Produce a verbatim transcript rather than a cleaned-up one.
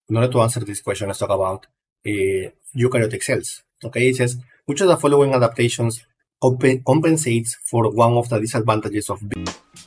in order to answer this question, let's talk about uh, eukaryotic cells. Okay, it says, which of the following adaptations compensates for one of the disadvantages of